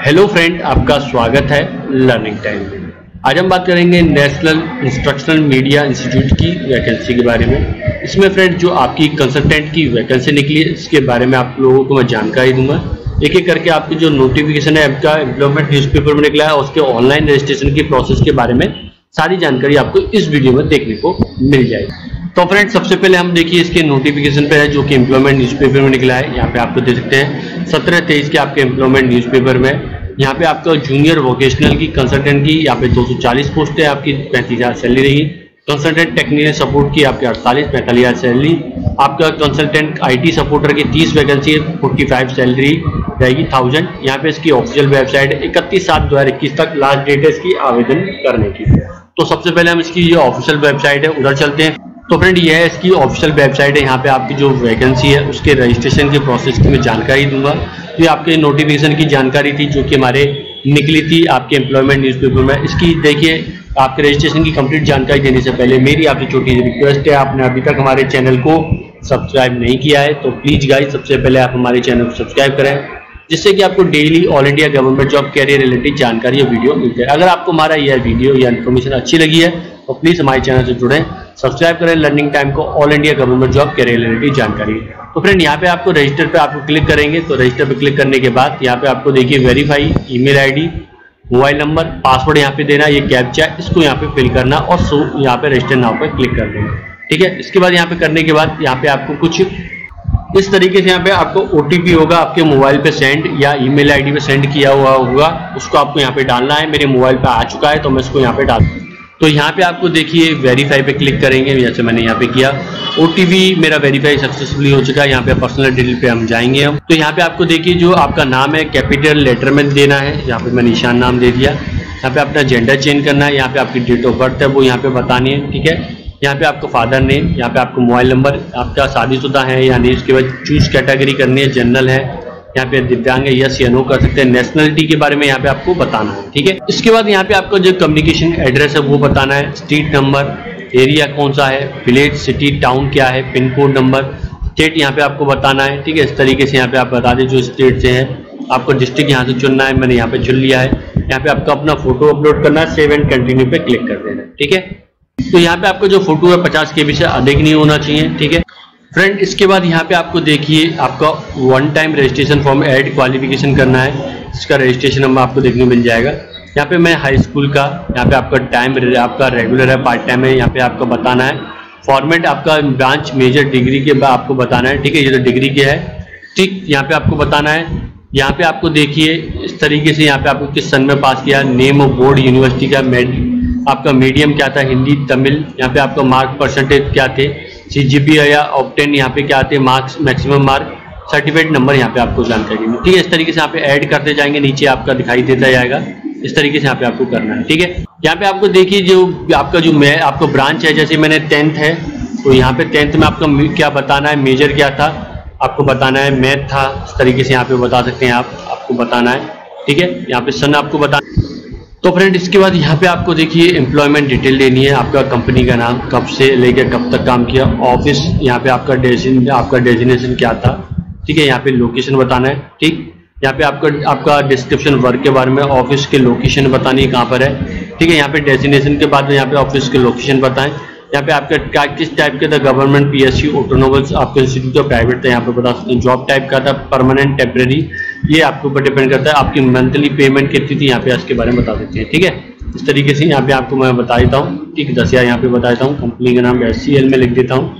Hello friend, आपका स्वागत है लर्निंग टाइम में। आज हम बात करेंगे नेशनल इंस्ट्रक्शनल मीडिया इंस्टीट्यूट की वैकेंसी के बारे में। इसमें फ्रेंड जो आपकी कंसल्टेंट की वैकेंसी निकली है इसके बारे में आप लोगों को मैं जानकारी दूंगा। एक एक करके आपकी जो नोटिफिकेशन है आपका एम्प्लॉयमेंट न्यूज़पेपर में निकला है उसके ऑनलाइन रजिस्ट्रेशन की प्रोसेस के बारे में सारी जानकारी आपको इस वीडियो में देखने को मिल जाएगी। तो फ्रेंड सबसे पहले हम देखिए इसके नोटिफिकेशन पे है जो कि एम्प्लॉयमेंट न्यूज़पेपर में निकला है। यहाँ पे आपको देख सकते हैं 17-23 के आपके एम्प्लॉयमेंट न्यूज़पेपर में यहाँ पे आपका जूनियर वोकेशनल की कंसल्टेंट की यहाँ पे 240 पोस्ट है, आपकी 35,000 सैलरी रहेगी। कंसल्टेंट टेक्निकल सपोर्ट की आपके 48-45,000 सैलरी। आपका कंसल्टेंट IT सपोर्टर की 30 वैकेंसी है, 45 सैलरी रहेगी 1000। यहाँ पे इसकी ऑफिशियल वेबसाइट है, 31/7/2021 तक लास्ट डेट है इसकी आवेदन करने की। तो सबसे पहले हम इसकी जो ऑफिशियल वेबसाइट है उधर चलते हैं। तो फ्रेंड ये है इसकी ऑफिशियल वेबसाइट है। यहाँ पे आपकी जो वैकेंसी है उसके रजिस्ट्रेशन की प्रोसेस की मैं जानकारी दूंगा। तो ये आपके नोटिफिकेशन की जानकारी थी जो कि हमारे निकली थी आपके एम्प्लॉयमेंट न्यूज़पेपर में। इसकी देखिए आपके रजिस्ट्रेशन की कंप्लीट जानकारी देने से पहले मेरी आपसे छोटी रिक्वेस्ट है, आपने अभी तक हमारे चैनल को सब्सक्राइब नहीं किया है तो प्लीज गाइस सबसे पहले आप हमारे चैनल को सब्सक्राइब करें, जिससे कि आपको daily all India government job career related जानकारी या वीडियो मिलती है। अगर आपको हमारा यह वीडियो या इन्फॉर्मेशन अच्छी लगी है तो प्लीज हमारे चैनल से जुड़ें, सब्सक्राइब करें लर्निंग टाइम को all India government job career related जानकारी। तो फ्रेंड यहाँ पे आपको रजिस्टर पे आपको क्लिक करेंगे। तो रजिस्टर पे क्लिक करने के बाद यहाँ पे आपको देखिए verify email ID, mobile number, password यहाँ पे देना, ये कैप्चा इसको यहाँ पे फिल करना और यहाँ पे रजिस्टर नाउ पे क्लिक कर देना। ठीक है, इसके बाद यहाँ पे करने के बाद यहाँ पे आपको कुछ इस तरीके से यहाँ पे आपको OTP होगा आपके मोबाइल पे सेंड या ईमेल ID पे सेंड किया हुआ होगा, उसको आपको यहाँ पे डालना है। मेरे मोबाइल पे आ चुका है तो मैं इसको यहाँ पे डाल। तो यहाँ पे आपको देखिए वेरीफाई पे क्लिक करेंगे, जैसे मैंने यहाँ पे किया। OTP मेरा वेरीफाई सक्सेसफुली हो चुका है। यहाँ पे पर्सनल डिटेल पे हम जाएंगे हम। तो यहाँ पे आपको देखिए जो आपका नाम है कैपिटल लेटर में देना है, यहाँ पे मैंने ईशान नाम दे दिया। यहाँ पे अपना जेंडर चेंज करना है, यहाँ पे आपकी डेट ऑफ बर्थ है वो यहाँ पे बतानी है। ठीक है, यहाँ पे आपको फादर नेम, यहाँ पे आपको मोबाइल नंबर, आपका शादीशुदा है या नहीं, उसके बाद चूज कैटेगरी करनी है, जनरल है, यहाँ पे दिव्यांग है, यस या नो कर सकते हैं। नेशनलिटी के बारे में यहाँ पे आपको बताना है। ठीक है, इसके बाद यहाँ पे आपका जो कम्युनिकेशन एड्रेस है वो बताना है, स्ट्रीट नंबर, एरिया कौन सा है, विलेज, सिटी, टाउन क्या है, पिन कोड नंबर, स्टेट यहाँ पे आपको बताना है। ठीक है, इस तरीके से यहाँ पे आप बता दें जो स्टेट से है। आपको डिस्ट्रिक्ट यहाँ से चुनना है, मैंने यहाँ पे चुन लिया है। यहाँ पे आपको अपना फोटो अपलोड करना है, सेव एंड कंटिन्यू पे क्लिक कर देना है। ठीक है, तो यहाँ पे आपका जो फोटो है 50 KB से अधिक नहीं होना चाहिए। ठीक है फ्रेंड, इसके बाद यहाँ पे आपको देखिए आपका 1 time registration form add qualification करना है, इसका रजिस्ट्रेशन नंबर आपको देखने को मिल जाएगा। यहाँ पे मैं हाई स्कूल का, यहाँ पे आपका टाइम आपका रेगुलर है, पार्ट टाइम है, यहाँ पे आपको बताना है। फॉर्मेट आपका ब्रांच मेजर डिग्री के आपको बताना है। ठीक है, ये तो डिग्री के है। ठीक, यहाँ पे आपको बताना है। यहाँ पे आपको देखिए इस तरीके से यहाँ पे आपको किस सन में पास किया, नेम ऑफ बोर्ड यूनिवर्सिटी का, आपका मीडियम क्या था, हिंदी तमिल, यहाँ पे आपका मार्क परसेंटेज क्या थे, CGPA या ऑब्टेन यहाँ पे क्या आते हैं marks, maximum mark, certificate number यहाँ पे आपको जानकारी मिली। ठीक है, इस तरीके से यहाँ पे ऐड करते जाएंगे, नीचे आपका दिखाई देता जाएगा। इस तरीके से यहाँ पे आपको करना है। ठीक है, यहाँ पे आपको देखिए जो आपका जो आपको ब्रांच है, जैसे मैंने 10th है तो यहाँ पे 10th में आपका क्या बताना है, मेजर क्या था आपको बताना है, मैथ था, इस तरीके से यहाँ पे बता सकते हैं आपको बताना है। ठीक है, यहाँ पे सन आपको बताना। तो फ्रेंड इसके बाद यहाँ पे आपको देखिए एम्प्लॉयमेंट डिटेल देनी है, आपका कंपनी का नाम, कब से लेकर कब तक काम किया, ऑफिस, यहाँ पे आपका डेजिग्नेशन क्या था। ठीक है, यहाँ पे लोकेशन बताना है। ठीक, यहाँ पे आपका डिस्क्रिप्शन वर्क के बारे में, ऑफिस के लोकेशन बतानी है कहाँ पर है। ठीक है, यहाँ पे डेजिग्नेशन के बाद में यहाँ पे ऑफिस के लोकेशन बताएं। यहाँ पे आपका किस टाइप के था, गवर्नमेंट, PSU, ऑटोनोमल्स, आपका इंस्टीट्यूट या प्राइवेट था, यहाँ पे बता सकते हैं। जॉब टाइप का था, परमानेंट, टेम्परेरी, ये आपके ऊपर डिपेंड करता है। आपकी मंथली पेमेंट कितनी थी यहाँ पे इसके बारे में बता देते हैं। ठीक है, इस तरीके से यहाँ पे आपको मैं बता देता हूँ। ठीक, 10,000 यहाँ पे बता देता हूँ। कंपनी का नाम SCL में लिख देता हूँ।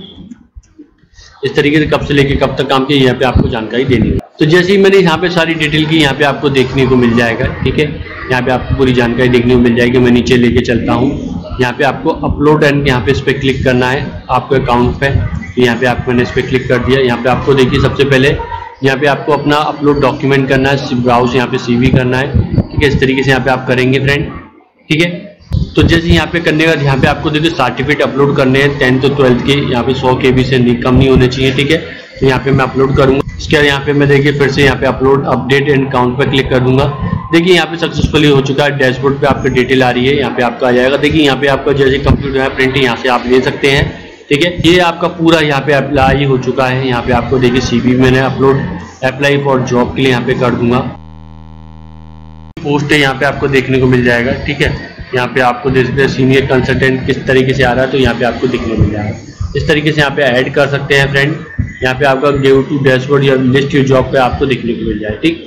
इस तरीके से कब से लेके कब तक काम किया यहाँ पे आपको जानकारी देनी है। तो जैसे ही मैंने यहाँ पे सारी डिटेल की यहाँ पे आपको देखने को मिल जाएगा। ठीक है, यहाँ पे आपको पूरी जानकारी देखने को मिल जाएगी। मैं नीचे लेके चलता हूँ, यहाँ पे आपको अपलोड एंड यहाँ पे इस पर क्लिक करना है आपके अकाउंट पे। यहाँ पे मैंने इस पर क्लिक कर दिया। यहाँ पे आपको देखिए सबसे पहले यहाँ पे आपको अपना अपलोड डॉक्यूमेंट करना है, ब्राउज यहाँ पे CV करना है। ठीक है, इस तरीके से यहाँ पे आप करेंगे फ्रेंड। ठीक है, तो जैसे यहाँ पे करने का यहाँ पे आपको देखिए सर्टिफिकेट अपलोड करने हैं 10th और 12th के, यहाँ पे 100 KB से कम नहीं होने चाहिए। ठीक है, तो यहाँ पे मैं अपलोड करूंगा। इसके बाद यहाँ पे मैं देखिए फिर से यहाँ पे अपलोड अपडेट एंड काउंट पर क्लिक कर दूंगा। देखिए यहाँ पे सक्सेसफुली हो चुका है। डैशबोर्ड पे आपकी डिटेल आ रही है, यहाँ पे आपका आ जाएगा। देखिए यहाँ पे आपका जैसे कंप्यूटर है प्रिंट यहाँ से आप ले सकते हैं। ठीक है, ये आपका पूरा यहाँ पे अप्लाई हो चुका है। यहाँ पे आपको देखिए CV मैंने अपलोड अप्लाई फॉर जॉब के लिए यहाँ पे कर दूंगा। पोस्ट है यहाँ पे आपको देखने को मिल जाएगा। ठीक है, यहाँ पे आपको देख सकते हैं सीनियर कंसल्टेंट किस तरीके से आ रहा है, तो यहाँ पे आपको देखने को मिल जाएगा। इस तरीके से यहाँ पे ऐड कर सकते हैं फ्रेंड। यहाँ पे आपका गो टू डैशबोर्ड या लिस्ट योर जॉब पे आपको देखने को मिल जाए। ठीक,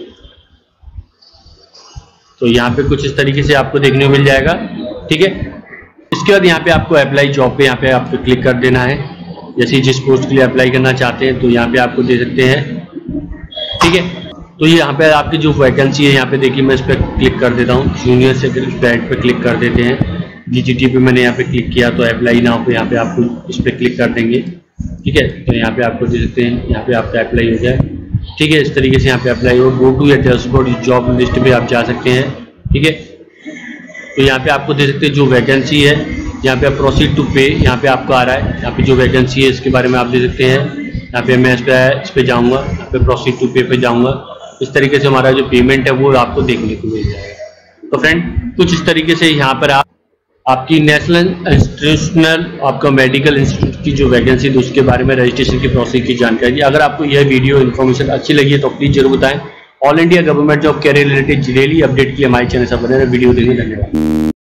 तो यहाँ पे कुछ इस तरीके से आपको देखने को मिल जाएगा। ठीक है, इसके बाद यहाँ पे आपको अप्लाई जॉब पे यहाँ पे आपको क्लिक कर देना है। जैसे जिस पोस्ट के लिए अप्लाई करना चाहते हैं तो यहाँ पे आपको दे सकते हैं। ठीक है, तो ये यहाँ पे आपकी जो वैकेंसी है यहाँ पे देखिए, मैं इस पर क्लिक कर देता हूँ। जूनियर सेक्रेटरी पे क्लिक कर देते हैं। DGT पे मैंने यहाँ पे क्लिक किया तो अप्लाई नाउ पे यहाँ पे आपको इस पर क्लिक कर देंगे। ठीक है, तो यहाँ पे आपको दे सकते हैं, यहाँ पे आपका अप्लाई हो जाए। ठीक है, इस तरीके से यहाँ पे अप्लाई हो। गो टू या डैशबोर्ड जॉब लिस्ट पे आप जा सकते हैं। ठीक है, तो यहाँ पे आपको दे सकते हैं जो वैकेंसी है, यहाँ पे प्रोसीड टू पे यहाँ पे आपको आ रहा है। यहाँ पे जो वैकेंसी है इसके बारे में आप दे सकते हैं। यहाँ पे मैं इस पे जाऊँगा, यहाँ पे प्रोसीड टू पे जाऊँगा। इस तरीके से हमारा जो पेमेंट है वो आपको देखने को मिल जाएगा। तो फ्रेंड कुछ इस तरीके से यहाँ पर आपकी नेशनल इंस्टीट्यूशनल आपका मेडिकल इंस्टीट्यूट की जो वैकेंसी थी उसके बारे में रजिस्ट्रेशन की प्रोसेस की जानकारी। अगर आपको यह वीडियो इन्फॉर्मेशन अच्छी लगी है तो प्लीज जरूर बताएं। All India government job career related daily update के लिए हमारे चैनल से बने रहें। वीडियो देखने धन्यवाद।